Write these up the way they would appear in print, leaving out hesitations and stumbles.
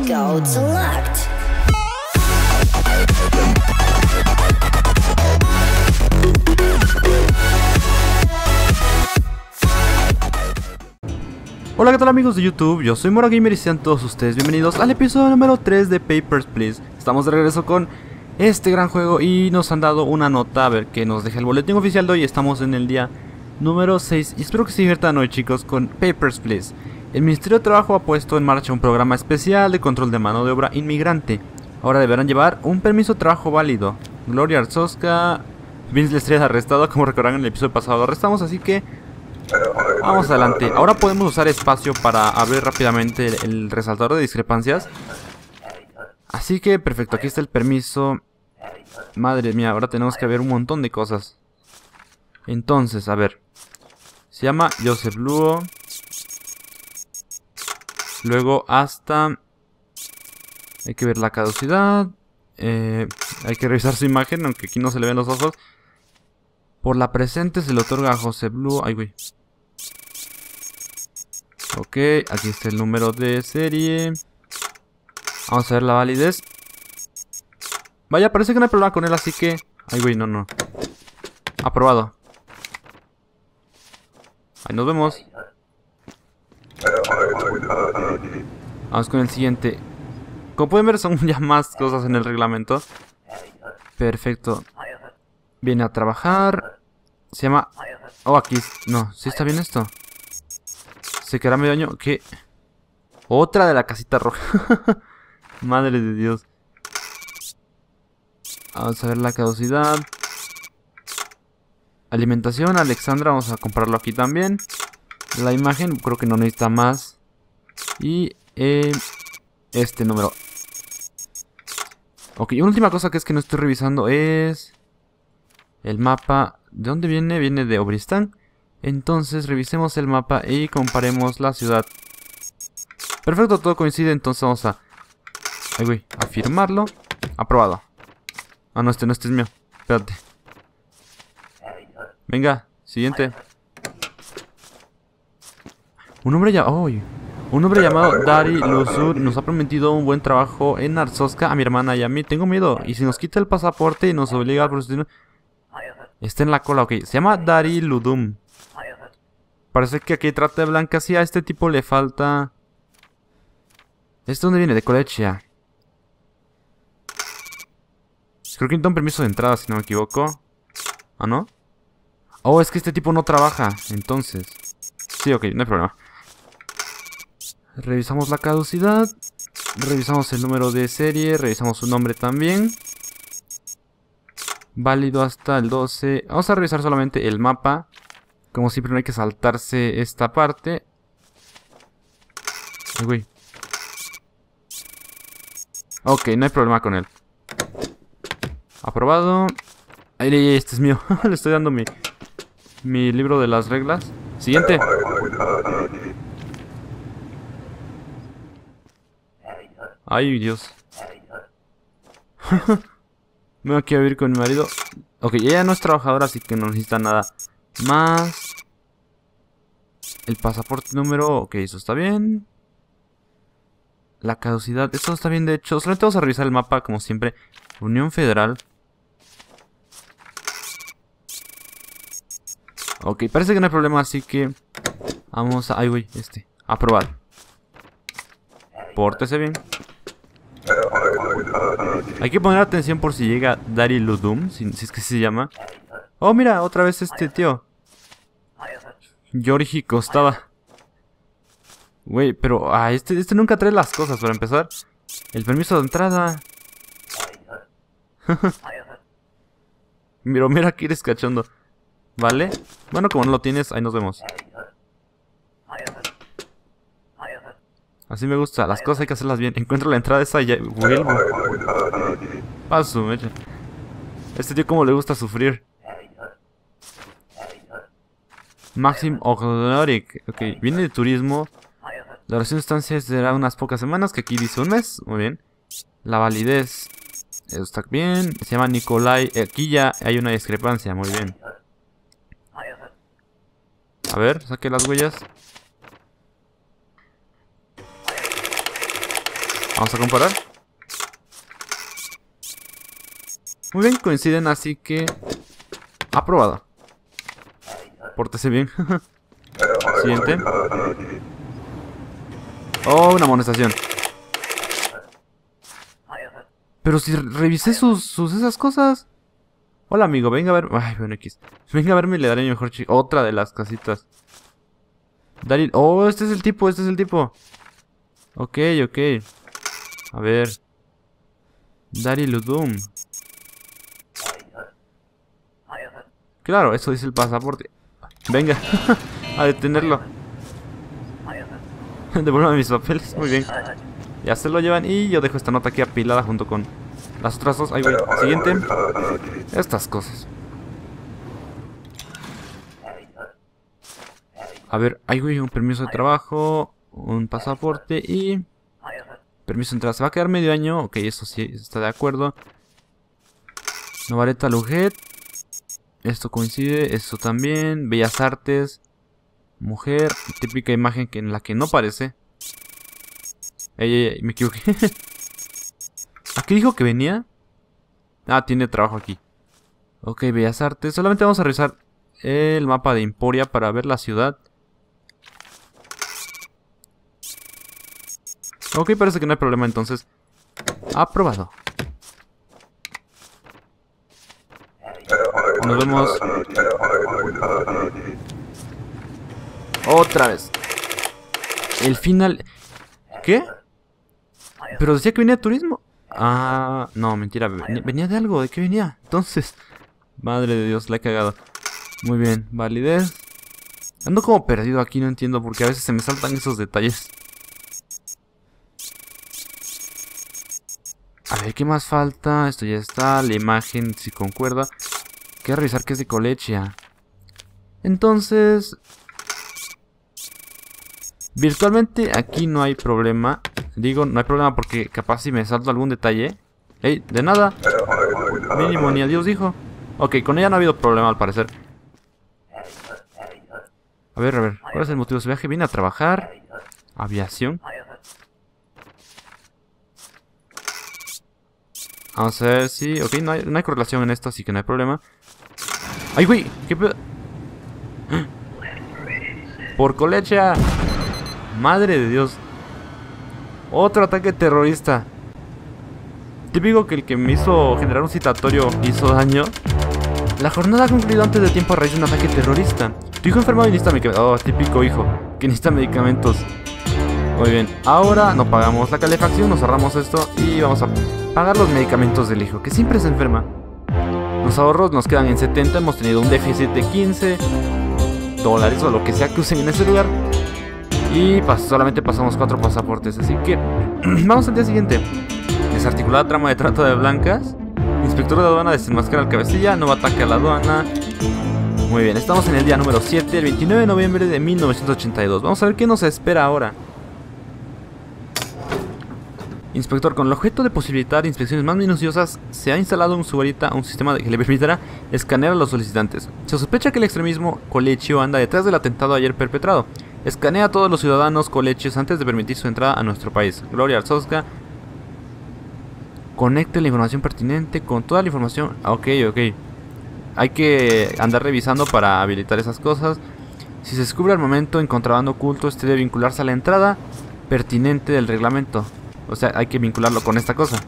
Code select. Hola, ¿qué tal amigos de YouTube? Yo soy Mora Gamer y sean todos ustedes bienvenidos al episodio número 3 de Papers, Please. Estamos de regreso con este gran juego y nos han dado una nota, a ver que nos deja el boletín oficial de hoy. Estamos en el día número 6 y espero que se diviertan hoy, chicos, con Papers, Please. El Ministerio de Trabajo ha puesto en marcha un programa especial de control de mano de obra inmigrante. Ahora deberán llevar un permiso de trabajo válido. Gloria Arzosca, Vince la estrella arrestado, como recordarán en el episodio pasado lo arrestamos, así que vamos adelante. Ahora podemos usar espacio para abrir rápidamente el resaltador de discrepancias. Así que perfecto, aquí está el permiso. Madre mía, ahora tenemos que ver un montón de cosas. Entonces, a ver, se llama Joseph Luo. Luego hasta... hay que ver la caducidad. Hay que revisar su imagen, aunque aquí no se le ven los ojos. Por la presente se le otorga a Joseph Luo. Ay, güey. Ok, aquí está el número de serie. Vamos a ver la validez. Vaya, parece que no hay problema con él, así que... ay, güey, no. Aprobado. Ahí nos vemos. Vamos con el siguiente. Como pueden ver, son ya más cosas en el reglamento. Perfecto. Viene a trabajar. Se llama... oh, aquí... no, ¿sí está bien esto? Se quedará medio año. ¿Qué? Otra de la casita roja. Madre de Dios. Vamos a ver la caducidad. Alimentación, Alexandra, vamos a comprarlo aquí también. La imagen, creo que no necesita más. Y este número. Ok, una última cosa que es que no estoy revisando es... el mapa. ¿De dónde viene? Viene de Obristán. Entonces revisemos el mapa y comparemos la ciudad. Perfecto, todo coincide, entonces vamos a... ay, güey, a firmarlo. Aprobado. Ah, no, este es mío. Espérate. Venga, siguiente. Un hombre llamado Dari Luzur nos ha prometido un buen trabajo en Arzosca a mi hermana y a mí. Tengo miedo. Y si nos quita el pasaporte y nos obliga a prostituirnos... está en la cola, ok. Se llama Dari Ludum. Parece que aquí trata de blanca. Sí, a este tipo le falta... ¿este dónde viene? De Kolechia. Creo que necesita un permiso de entrada, si no me equivoco. ¿Ah, no? Oh, es que este tipo no trabaja. Entonces... sí, ok, no hay problema. Revisamos la caducidad. Revisamos el número de serie. Revisamos su nombre también. Válido hasta el 12. Vamos a revisar solamente el mapa. Como siempre no hay que saltarse esta parte. Ay, güey. Ok, no hay problema con él. Aprobado. Ay, este es mío. Le estoy dando mi libro de las reglas. Siguiente. Ay, Dios. Me voy aquí a vivir con mi marido. Ok, ella no es trabajadora, así que no necesita nada más. El pasaporte número... ok, eso está bien. La caducidad, eso está bien de hecho. Solamente vamos a revisar el mapa, como siempre. Unión Federal. Ok, parece que no hay problema, así que... vamos a... ay, güey, aprobar. Pórtese bien. Hay que poner atención por si llega Dari Ludum, si es que se llama. Oh, mira, otra vez este tío. Georgi Costaba. Güey, pero... ah, este nunca trae las cosas, para empezar. El permiso de entrada. Mira que eres cachondo. ¿Vale? Bueno, como no lo tienes, ahí nos vemos. Así me gusta, las cosas hay que hacerlas bien. Encuentro la entrada esa y ya vuelvo. Paso, mecha. Este tío como le gusta sufrir. Maxim Ognorik. Ok, viene de turismo. La duración de estancia será unas pocas semanas, que aquí dice un mes. Muy bien. La validez. Eso está bien. Se llama Nikolai. Aquí ya hay una discrepancia, muy bien. A ver, saque las huellas. Vamos a comparar. Muy bien, coinciden, así que... aprobado. Pórtese bien. Siguiente. Oh, una amonestación. Pero si revisé sus esas cosas. Hola, amigo, venga a ver. Ay, bueno, X. Venga a verme y le daré mi mejor chico. Otra de las casitas. Daryl. Oh, este es el tipo, este es el tipo. Ok, ok. A ver. Daryl Udum. Claro, eso dice el pasaporte. Venga, a detenerlo. Devuélvame mis papeles, muy bien. Ya se lo llevan y yo dejo esta nota aquí apilada junto con las otras dos. Ahí voy. Siguiente. Estas cosas. A ver, ahí voy, un permiso de trabajo, un pasaporte y... permiso de entrada. Se va a quedar medio año. Ok, eso sí, está de acuerdo. Novareta Lujet. Esto coincide, esto también. Bellas Artes. Mujer. Típica imagen en la que no parece. Ey, me equivoqué. ¿A qué dijo que venía? Ah, tiene trabajo aquí. Ok, Bellas Artes. Solamente vamos a revisar el mapa de Emporia para ver la ciudad. Ok, parece que no hay problema entonces. Aprobado. Nos vemos. Otra vez. El final. ¿Qué? Pero decía que venía de turismo. Ah, no, mentira. Venía de algo. ¿De qué venía? Entonces. Madre de Dios, la he cagado. Muy bien, validez. Ando como perdido aquí, no entiendo porque a veces se me saltan esos detalles. A ver, ¿qué más falta? Esto ya está. La imagen, si concuerda. Quiero revisar que es de Colechia. Entonces... virtualmente aquí no hay problema. Digo, no hay problema porque capaz si me salto algún detalle. ¡Ey! De nada. Mínimo, ni adiós dijo. Ok, con ella no ha habido problema al parecer. A ver. ¿Cuál es el motivo de su viaje? Viene a trabajar. Aviación. Vamos a ver si... ok, no hay correlación en esto, así que no hay problema. ¡Ay, güey! ¿Qué pedo? ¡Por Colechia! ¡Madre de Dios! Otro ataque terrorista. Típico que el que me hizo generar un citatorio hizo daño. La jornada ha concluido antes de tiempo a raíz de un ataque terrorista. Tu hijo enfermado y necesita medicamentos. Oh, típico hijo, que necesita medicamentos. Muy bien, ahora no pagamos la calefacción, nos ahorramos esto y vamos a pagar los medicamentos del hijo, que siempre se enferma. Los ahorros nos quedan en 70, hemos tenido un déficit de $15 o lo que sea que usen en ese lugar. Y solamente pasamos 4 pasaportes, así que vamos al día siguiente. Desarticulada trama de trata de blancas. Inspector de aduana desenmascara al cabecilla, nuevo ataque a la aduana. Muy bien, estamos en el día número 7, el 29 de noviembre de 1982. Vamos a ver qué nos espera ahora. Inspector, con el objeto de posibilitar inspecciones más minuciosas, se ha instalado en su varita un sistema que le permitirá escanear a los solicitantes. Se sospecha que el extremismo colechio anda detrás del atentado ayer perpetrado. Escanea a todos los ciudadanos colechios antes de permitir su entrada a nuestro país. Gloria Arzowska. Conecte la información pertinente con toda la información. Ok. Hay que andar revisando para habilitar esas cosas. Si se descubre al momento en contrabando oculto, este debe vincularse a la entrada pertinente del reglamento. O sea, hay que vincularlo con esta cosa.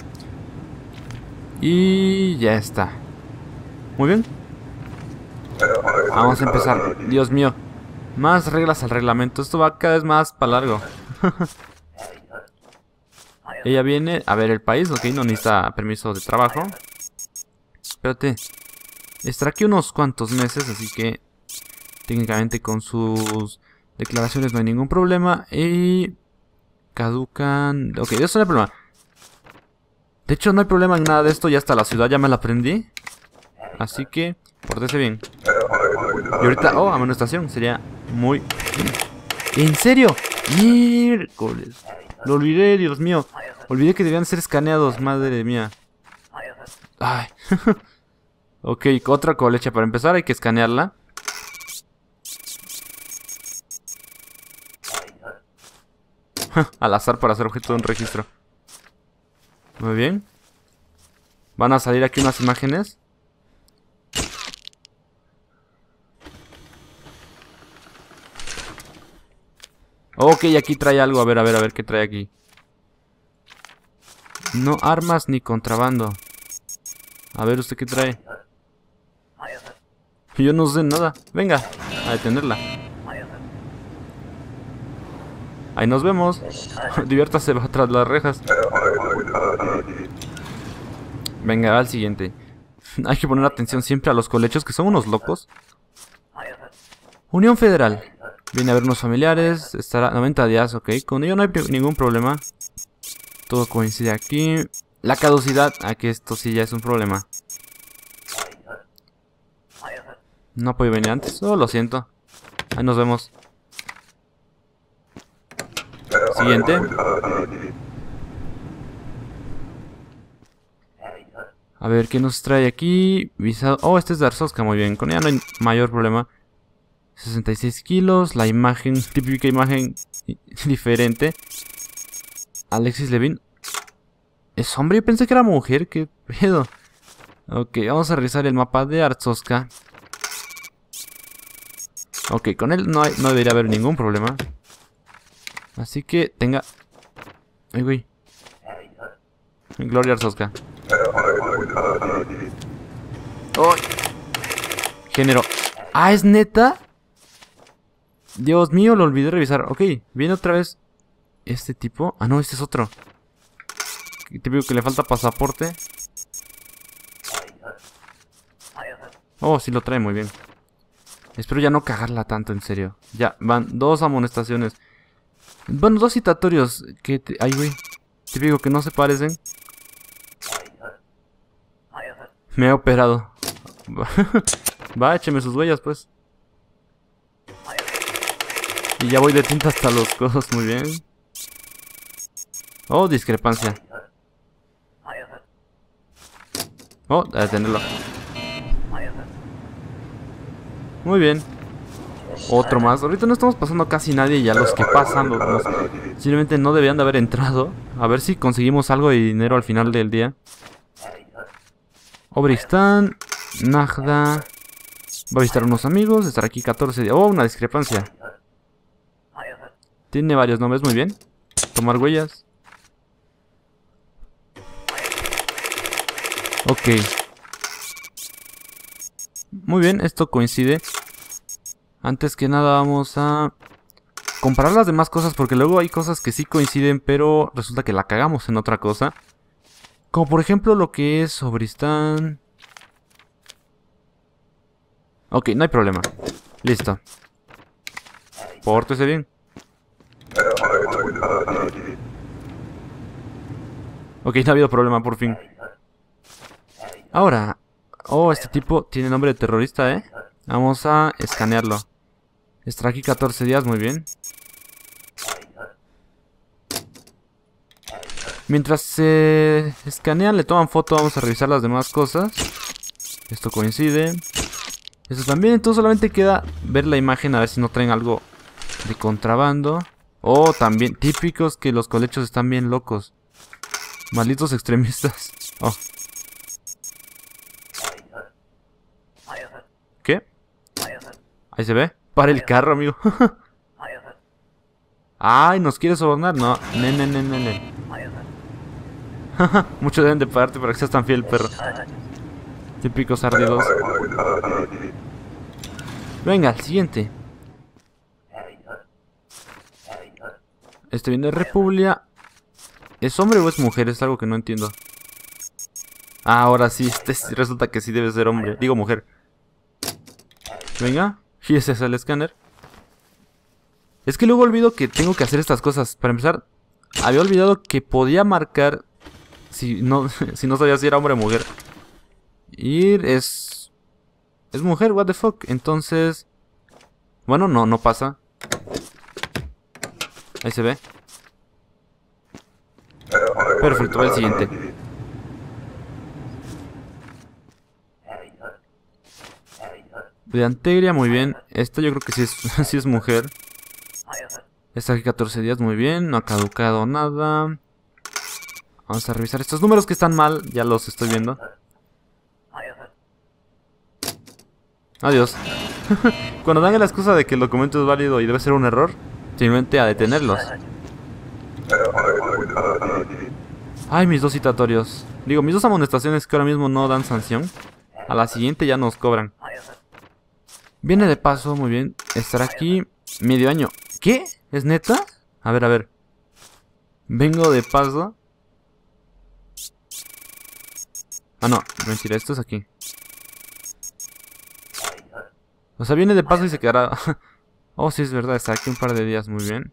Y ya está. Muy bien. Vamos a empezar. Dios mío. Más reglas al reglamento. Esto va cada vez más para largo. Ella viene a ver el país. Ok, no necesita permiso de trabajo. Espérate. Estará aquí unos cuantos meses, así que técnicamente con sus declaraciones no hay ningún problema. Y... caducan... ok, eso no hay problema. De hecho no hay problema en nada de esto. Ya hasta la ciudad ya me la aprendí. Así que pórtese bien. Y ahorita... oh, amonestación. Sería muy... ¿en serio? Miércoles. Lo olvidé, Dios mío. Olvidé que debían ser escaneados. Madre mía. Ay. Ok, otra colecha. Para empezar hay que escanearla. Al azar para hacer objeto de un registro. Muy bien. Van a salir aquí unas imágenes. Ok, aquí trae algo. A ver qué trae aquí. No armas ni contrabando. A ver, ¿usted qué trae? Yo no sé nada. Venga, a detenerla. Ahí nos vemos. Diviértase tras las rejas. Venga, al siguiente. Hay que poner atención siempre a los colechos, que son unos locos. Unión Federal. Viene a ver unos familiares. Estará 90 días, ok. Con ello no hay ningún problema. Todo coincide aquí. La caducidad. Aquí esto sí ya es un problema. No podía venir antes. Oh, lo siento. Ahí nos vemos. Siguiente. A ver, ¿qué nos trae aquí? Visado. Oh, este es de Arstotzka, muy bien. Con ella no hay mayor problema. 66 kilos. La imagen, típica imagen diferente. Alexis Levin. ¿Es hombre? Yo pensé que era mujer. ¿Qué pedo? Ok, vamos a revisar el mapa de Arstotzka. Ok, con él no debería haber ningún problema. Así que tenga... Ay, güey. Gloria Arstotzka. ¡Oh! Género. ¡Ah, es neta! Dios mío, lo olvidé revisar. Ok, viene otra vez este tipo. Ah, no, este es otro. Típico que le falta pasaporte. Oh, sí lo trae muy bien. Espero ya no cagarla tanto, en serio. Ya, van 2 amonestaciones. Bueno, 2 citatorios. Ay, güey. Típico que no se parecen. Me he operado. Va, écheme sus huellas, pues. Y ya voy de tinta hasta los codos, muy bien. Oh, discrepancia. Oh, a detenerlo. Muy bien. Otro más. Ahorita no estamos pasando casi nadie. Y ya los que pasan simplemente no deberían de haber entrado. A ver si conseguimos algo de dinero al final del día. Obristán. Najda. Va a visitar a unos amigos. Estar aquí 14 días. Oh, una discrepancia. Tiene varios nombres. Muy bien. Tomar huellas. Ok. Muy bien, esto coincide. Antes que nada vamos a comparar las demás cosas, porque luego hay cosas que sí coinciden, pero resulta que la cagamos en otra cosa. Como por ejemplo lo que es Obristán. Ok, no hay problema. Listo. Pórtese bien. Ok, no ha habido problema por fin. Ahora... Oh, este tipo tiene nombre de terrorista, ¿eh? Vamos a escanearlo. Estará aquí 14 días, muy bien. Mientras se escanean, le toman foto, vamos a revisar las demás cosas. Esto coincide. Esto también, entonces solamente queda ver la imagen a ver si no traen algo de contrabando. Oh, también, típicos que los colechos están bien locos. Malditos extremistas. Oh. ¿Qué? Ahí se ve. Para el carro, amigo. Ay, ¿nos quiere sobornar? No. Ne. Mucho deben de pagarte para que seas tan fiel, perro. Típicos ardidos. Venga, al siguiente. Este viene de República. ¿Es hombre o es mujer? Es algo que no entiendo. Ah, ahora sí, resulta que sí debe ser hombre. Digo mujer. Venga, y ese es el escáner. Es que luego olvido que tengo que hacer estas cosas. Para empezar, había olvidado que podía marcar si no sabía si era hombre o mujer. Ir es mujer, what the fuck. Entonces, bueno, no pasa. Ahí se ve. Perfecto, va el siguiente. De Antegria, muy bien. Esta yo creo que sí es mujer. Esta aquí 14 días, muy bien. No ha caducado nada. Vamos a revisar estos números que están mal. Ya los estoy viendo. Adiós. Cuando dan la excusa de que el documento es válido y debe ser un error, simplemente a detenerlos. Ay, mis dos citatorios. Digo, mis dos amonestaciones que ahora mismo no dan sanción. A la siguiente ya nos cobran. Viene de paso, muy bien. Estar aquí medio año. ¿Qué? ¿Es neta? A ver. Vengo de paso. Ah, no, mentira, esto es aquí. O sea, viene de paso y se quedará... Oh, sí, es verdad, está aquí un par de días, muy bien.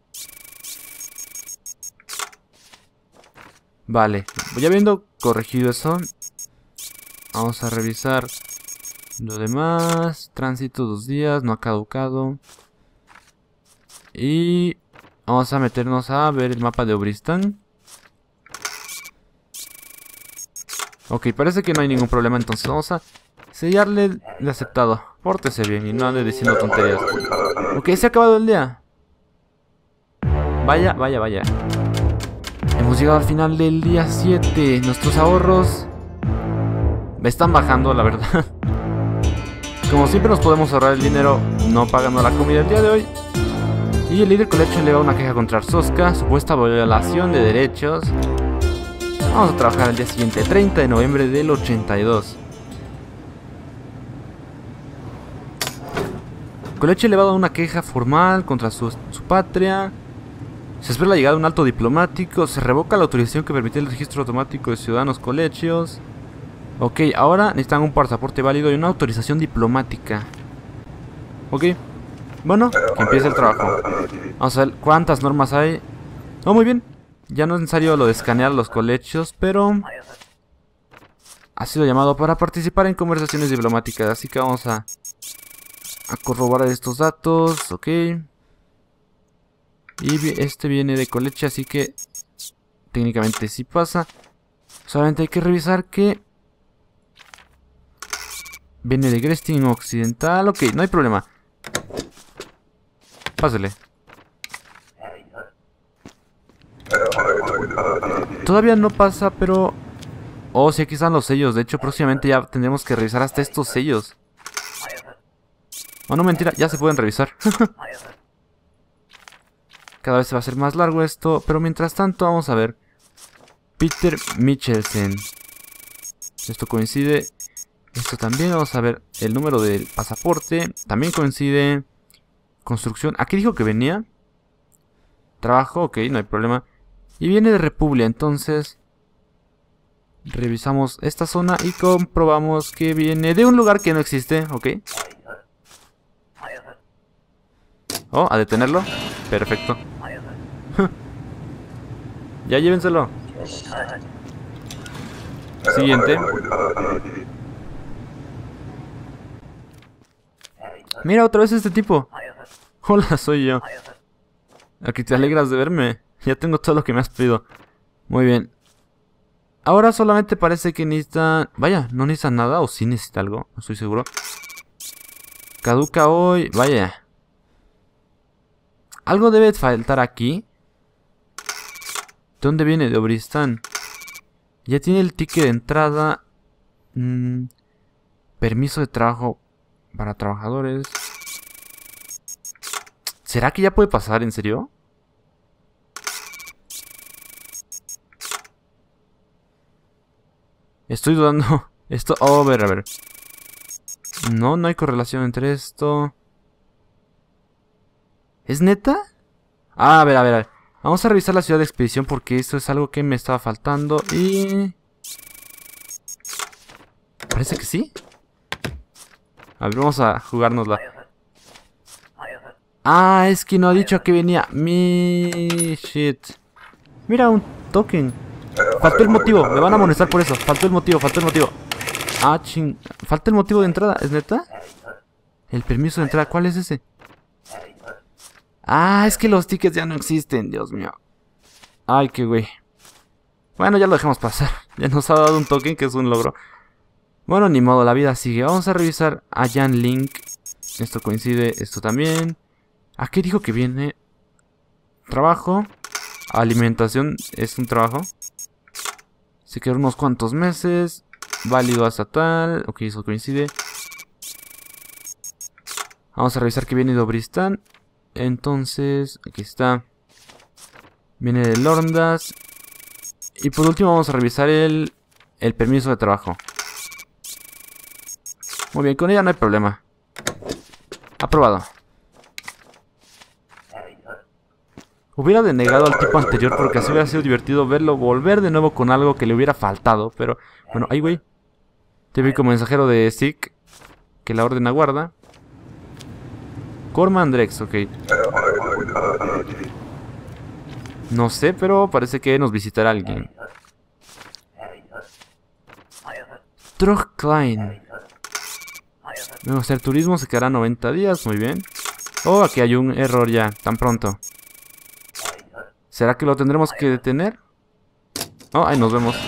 Vale, ya habiendo corregido eso, vamos a revisar lo demás. Tránsito 2 días, no ha caducado. Y vamos a meternos a ver el mapa de Obristán. Ok, parece que no hay ningún problema, entonces vamos a sellarle el aceptado. Pórtese bien y no ande diciendo tonterías. Ok, se ha acabado el día. Vaya. Hemos llegado al final del día 7. Nuestros ahorros me están bajando, la verdad. Como siempre nos podemos ahorrar el dinero no pagando la comida el día de hoy. Y el líder Collection eleva una queja contra Arstotzka, supuesta violación de derechos. Vamos a trabajar el día siguiente, 30 de noviembre del 82. Collection elevado una queja formal contra su patria. Se espera la llegada de un alto diplomático. Se revoca la autorización que permitía el registro automático de ciudadanos colegios. Ok, ahora necesitan un pasaporte válido y una autorización diplomática. Ok, bueno, que empiece el trabajo. Vamos a ver cuántas normas hay. Oh, muy bien. Ya no es necesario lo de escanear los colegios, pero ha sido llamado para participar en conversaciones diplomáticas. Así que vamos a corroborar estos datos. Ok. Y este viene de Collection, así que técnicamente sí pasa. Solamente hay que revisar que viene de Grestin Occidental. Ok, no hay problema. Pásale. Todavía no pasa, pero... Oh, sí, aquí están los sellos. De hecho, próximamente ya tendremos que revisar hasta estos sellos. Oh, no, mentira, ya se pueden revisar. Cada vez se va a hacer más largo esto, pero mientras tanto vamos a ver. Peter Michelsen. Esto coincide. Esto también, vamos a ver el número del pasaporte. También coincide. Construcción. Aquí dijo que venía. Trabajo, ok, no hay problema. Y viene de República, entonces revisamos esta zona y comprobamos que viene de un lugar que no existe, ok. Oh, a detenerlo. Perfecto. Ya llévenselo. Siguiente. Mira, otra vez este tipo. Hola, soy yo. Aquí te alegras de verme. Ya tengo todo lo que me has pedido. Muy bien. Ahora solamente parece que necesita... Vaya, no necesita nada o sí necesita algo. No estoy seguro. Caduca hoy. Vaya. Algo debe faltar aquí. ¿De dónde viene? De Obristán. Ya tiene el ticket de entrada. Permiso de trabajo para trabajadores. ¿Será que ya puede pasar? ¿En serio? Estoy dudando. Esto... Oh, a ver. No hay correlación entre esto. ¿Es neta? Ah, a ver. Vamos a revisar la ciudad de expedición porque esto es algo que me estaba faltando y... Parece que sí. A ver, vamos a jugárnosla. Ah, es que no ha dicho que venía. Shit. Mira, un token. Faltó el motivo, me van a amonestar por eso. Faltó el motivo. Ah, ching. Falta el motivo de entrada, ¿es neta? El permiso de entrada, ¿cuál es ese? Ah, es que los tickets ya no existen, Dios mío. Ay, qué güey. Bueno, ya lo dejamos pasar. Ya nos ha dado un token que es un logro. Bueno, ni modo, la vida sigue. Vamos a revisar a Jan Link. Esto coincide, esto también. ¿A qué dijo que viene? Trabajo. Alimentación es un trabajo. Se quedan unos cuantos meses. Válido hasta tal. Ok, eso coincide. Vamos a revisar que viene de Obristán. Entonces, aquí está. Viene de Lorndas. Y por último vamos a revisar el permiso de trabajo. Muy bien, con ella no hay problema. Aprobado. Hubiera denegado al tipo anterior porque así hubiera sido divertido verlo volver de nuevo con algo que le hubiera faltado. Pero, bueno, ahí güey. Típico mensajero de Zeke que la orden aguarda. Corman Drex, ok. No sé, pero parece que nos visitará alguien. Trog Klein. Vamos a hacer turismo, se quedará 90 días, muy bien. Oh, aquí hay un error ya, tan pronto. ¿Será que lo tendremos que detener? Oh, ahí nos vemos.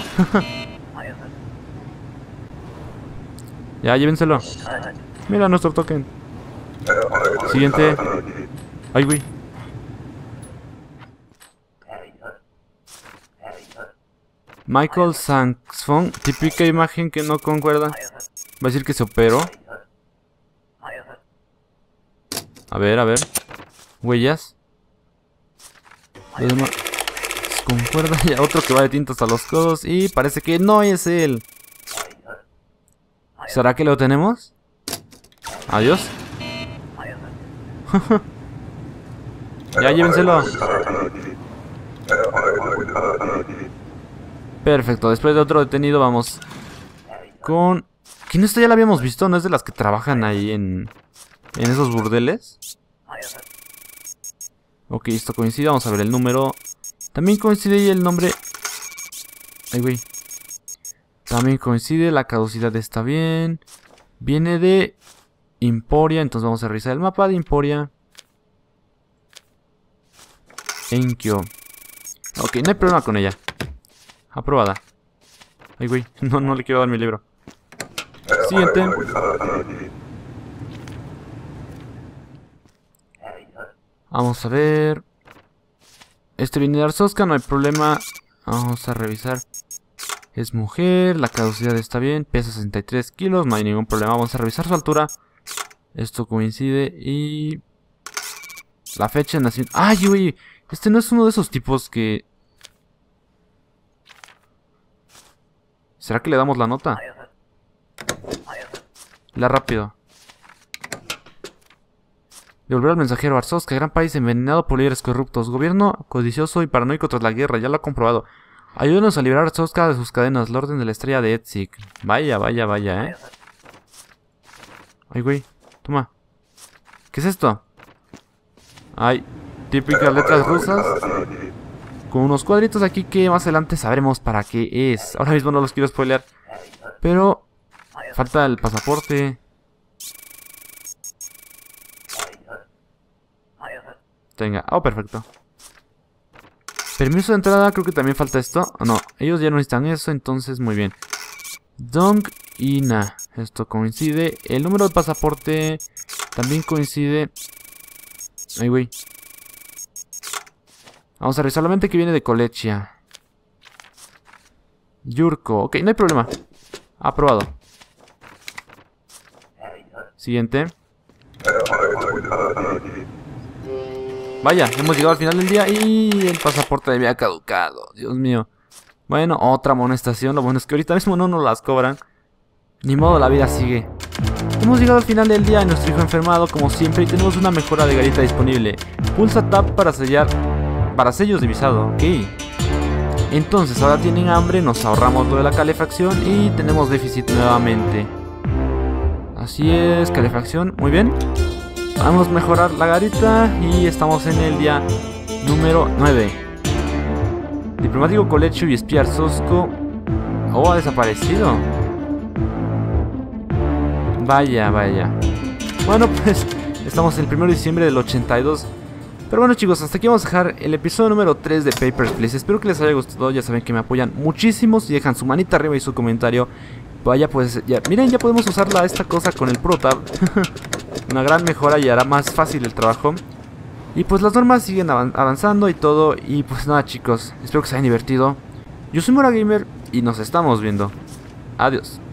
Ya, llévenselo. Mira nuestro token. Siguiente. Ay, güey. Michael Saxfon. Típica imagen que no concuerda. Va a decir que se operó. A ver. Huellas. Concuerda ya otro que va de tintas a los codos. Y parece que no es él. ¿Será que lo tenemos? Adiós. Ya, llévenselo. Perfecto, después de otro detenido vamos con... ¿Quién esta ya la habíamos visto? ¿No es de las que trabajan ahí en esos burdeles? Ok, esto coincide, vamos a ver el número. También coincide y el nombre... Ay, güey. También coincide, la caducidad está bien. Viene de Emporia, entonces vamos a revisar el mapa de Emporia. Enkyo. Ok, no hay problema con ella. Aprobada. Ay, güey, no le quiero dar mi libro. Siguiente. Vamos a ver. Este viene de Arzoska, no hay problema. Vamos a revisar. Es mujer, la caducidad está bien. Pesa 63 kilos, no hay ningún problema. Vamos a revisar su altura. Esto coincide y... La fecha de nacimiento. ¡Ay, güey! Este no es uno de esos tipos que... ¿Será que le damos la nota? La rápido. Devolver al mensajero Arzoska, gran país envenenado por líderes corruptos. Gobierno codicioso y paranoico tras la guerra, ya lo ha comprobado. Ayúdenos a liberar a Arzoska de sus cadenas. La orden de la estrella de Etzik. Vaya, Ay, güey. Toma. ¿Qué es esto? Ay, típicas letras rusas. Con unos cuadritos aquí que más adelante sabremos para qué es. Ahora mismo no los quiero spoilear. Pero... falta el pasaporte. Tenga. Oh, perfecto. Permiso de entrada, creo que también falta esto. No, ellos ya no necesitan eso, entonces muy bien. Dong y Na. Esto coincide. El número de pasaporte también coincide. Ay, güey. Vamos a revisar solamente que viene de Kolechia. Yurko. Ok, no hay problema. Aprobado. Siguiente. Vaya, hemos llegado al final del día y el pasaporte había caducado. Dios mío. Bueno, otra amonestación. Lo bueno es que ahorita mismo no nos las cobran. Ni modo, la vida sigue. Hemos llegado al final del día. Nuestro hijo enfermado como siempre y tenemos una mejora de garita disponible. Pulsa Tab para sellar. Para sellos de visado. Ok. Entonces ahora tienen hambre. Nos ahorramos lo de la calefacción y tenemos déficit nuevamente. Así es, calefacción. Muy bien. Vamos a mejorar la garita y estamos en el día número 9. Diplomático Kolechio y espía Arzosko. Oh, ha desaparecido. Vaya. Bueno, pues estamos el 1 de diciembre del 82. Pero bueno, chicos, hasta aquí vamos a dejar el episodio número 3 de Papers, Please. Espero que les haya gustado. Ya saben que me apoyan muchísimo si dejan su manita arriba y su comentario. Vaya, pues ya, miren, ya podemos usar esta cosa con el ProTab. Una gran mejora y hará más fácil el trabajo. Y pues las normas siguen avanzando y todo. Y pues nada, chicos, espero que se hayan divertido. Yo soy Mora Gamer y nos estamos viendo. Adiós.